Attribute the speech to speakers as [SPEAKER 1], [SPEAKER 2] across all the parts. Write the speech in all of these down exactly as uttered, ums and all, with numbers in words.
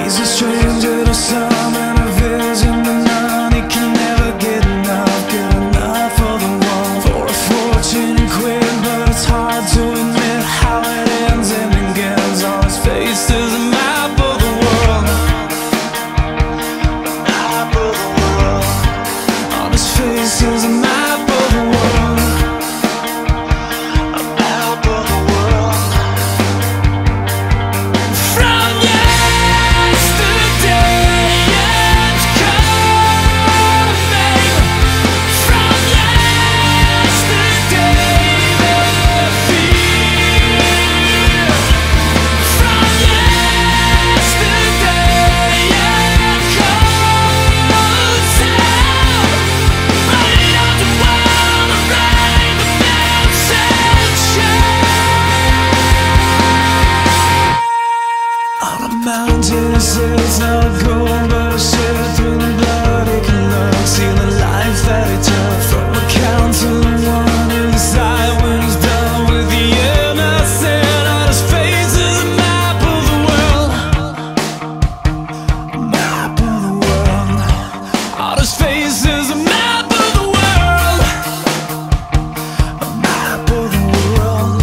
[SPEAKER 1] He's a stranger to some and a vision to none. He can never get enough, get enough for the one, for a fortune and quit. But it's hard to admit how it ends and begins. On his face is a map of the world, a map of the world. On his face is a map of the world, a map of the world. From yesterday it's coming. From yesterday the fear. From yesterday it comes out. Running out the world to write the message. On a mountain it sits, not a gold but a ship. Through the blood it can look, see the life that it took. From a count to the one to decide when he's done with the innocent. On his face is a map of the world, a map of the world. On his face is a map of the world, a map of the world.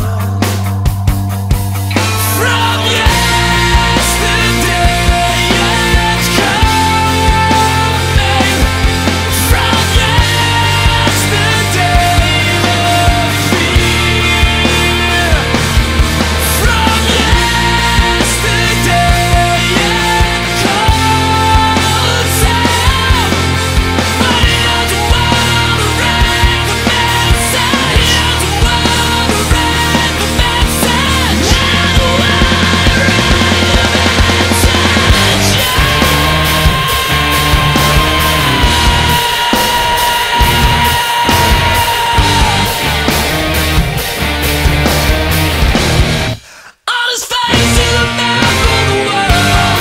[SPEAKER 1] From yesterday it's coming. From yesterday the fear. From yesterday it comes out. Running out the world to write the message. Out the world to write the message. Out the world to write the message. On his face is a map of the world.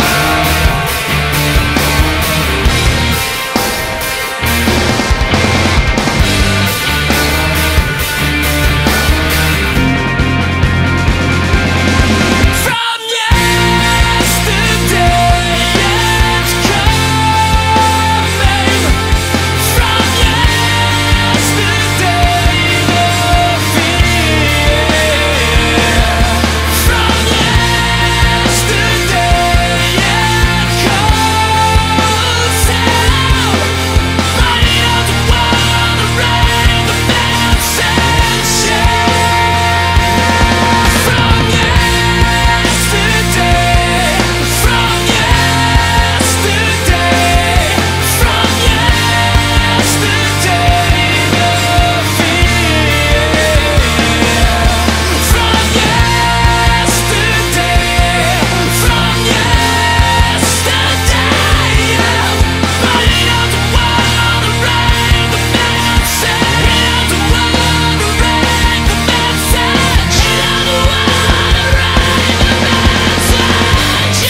[SPEAKER 1] From yesterday it's coming. From yesterday the fear. From yesterday it comes out. Running out the world to write the message. From yesterday, from yesterday, from yesterday the fear. From yesterday, from yesterday, running out the world to write the message. Out the world to write the message. Out the world to write the message.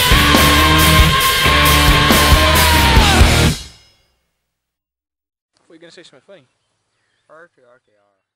[SPEAKER 2] What are you gonna say something funny?
[SPEAKER 3] Okay, okay, alright.